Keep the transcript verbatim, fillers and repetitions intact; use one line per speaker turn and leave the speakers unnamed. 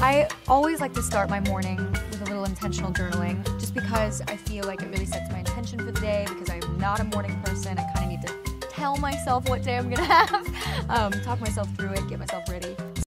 I always like to start my morning with a little intentional journaling, just because I feel like it really sets my intention for the day, because I'm not a morning person. I kind of need to tell myself what day I'm gonna have, um, talk myself through it, get myself ready.